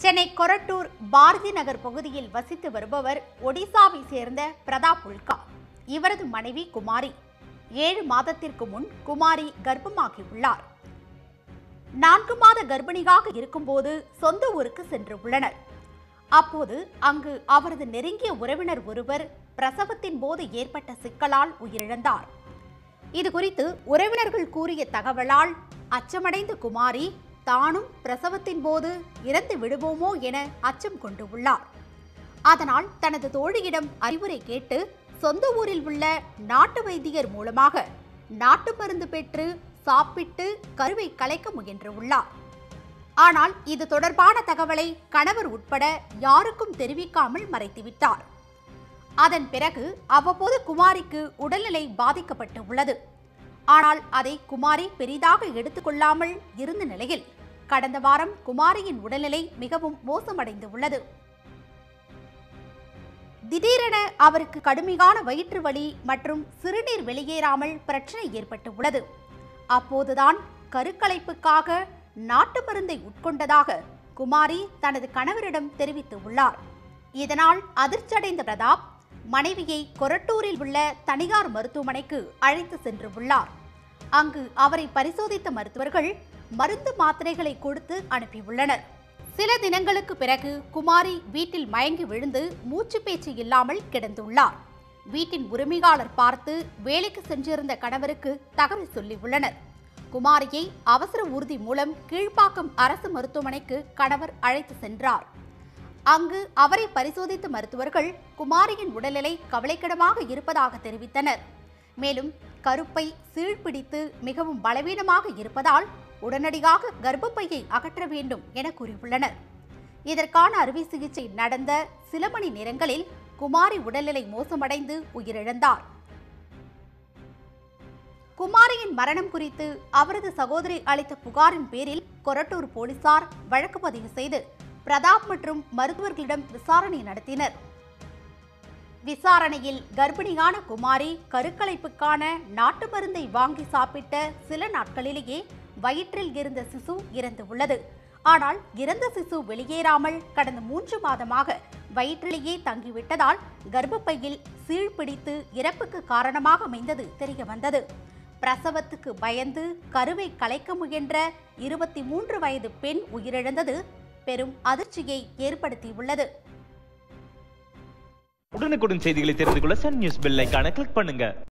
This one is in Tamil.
சென்னை கொரட்டூர் பாரதி நகர் பகுதியில் வசித்து வருபவர் ஒடிசாவை சேர்ந்த பிரதாப் உல்கா. இவரது மனைவி குமாரி. 7 மாதத்திற்கு முன் குமாரி கர்ப்பமாகியுள்ளார். 4 மாத கர்ப்பிணியாக இருக்கும்போது சொந்த ஊருக்கு சென்று உள்ளனர். அப்போது அங்கு அவரது நெருங்கிய உறவினர் ஒருவர் பிரசவத்தின் போது ஏற்பட்ட சிக்கலால் உயிரிழந்தார். இதுகுறித்து உறவினர்கள் கூறிய தகவலால் அச்சமடைந்த குமாரி தானும் பிரசவத்தின் போது இறந்து விடுவோமோ என அச்சம் கொண்டு உள்ளார். அதனால் தனது தோழியிடம் அறிவுரை கேட்டு சொந்த ஊரில் உள்ள நாட்டு வைத்தியர் மூலமாக நாட்டு மருந்து பெற்று சாப்பிட்டு கருவை கலைக்க முயன்றுள்ளார். ஆனால் இது தொடர்பான தகவலை கணவர் உட்பட யாருக்கும் தெரிவிக்காமல் மறைத்துவிட்டார். அதன் பிறகு அவ்வப்போது குமாரிக்கு உடல்நிலை பாதிக்கப்பட்டு உள்ளது. ஆனால் அதை குமாரி பெரிதாக எடுத்துக்கொள்ளாமல் இருந்த நிலையில் கடந்த வாரம் குமாரியின் உடல்நிலை மிகவும் மோசமடைந்து உள்ளது. திடீரென அவருக்கு கடுமையான வயிற்று வலி மற்றும் சிறுநீர் வெளியேறாமல் பிரச்சனை ஏற்பட்டு உள்ளது. அப்போதுதான் கருக்கலைப்புக்காக நாட்டு மருந்தை உட்கொண்டதாக குமாரி தனது கணவரிடம் தெரிவித்து உள்ளார். இதனால் அதிர்ச்சியடைந்த பிரதாப் மனைவியை கொரட்டூரில் உள்ள தனியார் மருத்துவமனைக்கு அழைத்து சென்று உள்ளார். அங்கு அவரை பரிசோதித்த மருத்துவர்கள் மருந்து மாத்திரைகளை கொடுத்து அனுப்பியுள்ளனர். சில தினங்களுக்கு பிறகு குமாரி வீட்டில் மயங்கி விழுந்து மூச்சு பேச்சு இல்லாமல் கிடந்துள்ளார். வீட்டின் உரிமையாளர் பார்த்து வேலைக்கு சென்றிருந்த கணவருக்கு தகவல் சொல்லியுள்ளனர். குமாரியை அவசர ஊர்தி மூலம் கீழ்ப்பாக்கம் அரசு மருத்துவமனைக்கு கணவர் அழைத்து சென்றார். அங்கு அவரை பரிசோதித்த மருத்துவர்கள் குமாரியின் உடல்நிலை கவலைக்கிடமாக இருப்பதாக தெரிவித்தனர். மேலும் கருப்பை சீழ்பிடித்து மிகவும் பலவீனமாக இருப்பதால் உடனடியாக கர்ப்பப்பையை அகற்ற வேண்டும் என கூறியுள்ளனர். இதற்கான அறுவை சிகிச்சை நடந்த சில மணி நேரங்களில் குமாரி உடல்நிலை மோசமடைந்து உயிரிழந்தார். குமாரியின் மரணம் குறித்து அவரது சகோதரி அளித்த புகாரின் பேரில் கொரட்டூர் போலீசார் வழக்கு பதிவு செய்து பிரதாப் மற்றும் மருத்துவர்களிடம் விசாரணை நடத்தினர். விசாரணையில் கர்ப்பிணியான குமாரி கருக்கலைப்புக்கான நாட்டு மருந்தை வாங்கி சாப்பிட்ட சில நாட்களிலேயே வயிற்றில் இருந்த சிசு இறந்து உள்ளது. ஆனால் இறந்த சிசு வெளியேறாமல் கடந்த 3 மாதமாக வயிற்றிலேயே தங்கிவிட்டதால் கர்ப்பப்பையில் சீழ்பிடித்து இறப்புக்கு காரணமாக அமைந்தது தெரியவந்தது. பிரசவத்துக்கு பயந்து கருவை கலைக்க முயன்ற 23 வயது பெண் உயிரிழந்தது பெரும் அதிர்ச்சியை ஏற்படுத்தியுள்ளது. உடனுக்குடன் செய்திகளை தெரிந்து கொள்ள சன் நியூஸ் பெல் ஐகானை கிளிக் பண்ணுங்க.